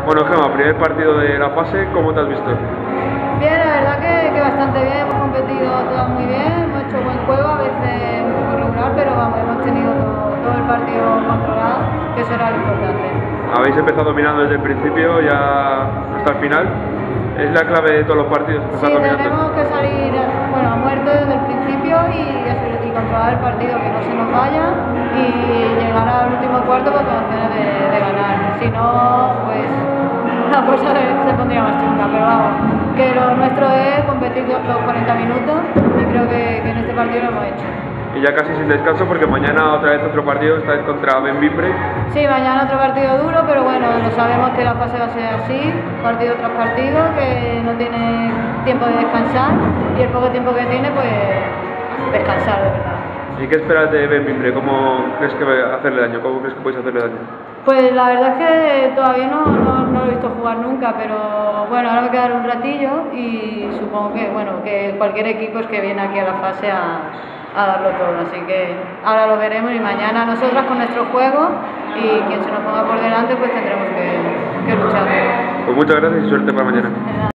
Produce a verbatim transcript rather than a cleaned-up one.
Bueno, Gemma, primer partido de la fase, ¿cómo te has visto? Bien, la verdad que, que bastante bien, hemos competido todas muy bien, hemos hecho buen juego, a veces un poco regular, pero vamos, hemos tenido todo, todo el partido controlado, que eso era lo importante. Habéis empezado dominando desde el principio, ya hasta el final. ¿Es la clave de todos los partidos? Sí, tenemos que salir bueno, a muerte desde el principio y, y controlar el partido, que no se nos vaya y llegar al último cuarto con opciones de, de ganar. Si no, pues la cosa se pondría más chunga, pero vamos, que lo nuestro es competir los cuarenta minutos y creo que, que en este partido lo hemos hecho. Y ya casi sin descanso porque mañana otra vez otro partido, esta vez contra Benvibre. Sí, mañana otro partido duro, pero bueno, lo sabemos que la fase va a ser así, partido tras partido, que no tiene tiempo de descansar y el poco tiempo que tiene, pues descansar de verdad. ¿Y qué esperas de Benvibre? ¿Cómo crees que va a hacerle daño? ¿Cómo crees que podéis hacerle daño? Pues la verdad es que todavía no, no, no lo he visto jugar nunca, pero bueno, ahora me quedará un ratillo y supongo que, bueno, que cualquier equipo es que viene aquí a la fase a, a darlo todo, así que ahora lo veremos y mañana nosotras con nuestro juego y quien se nos ponga por delante pues tendremos que, que luchar. Pues muchas gracias y suerte para mañana.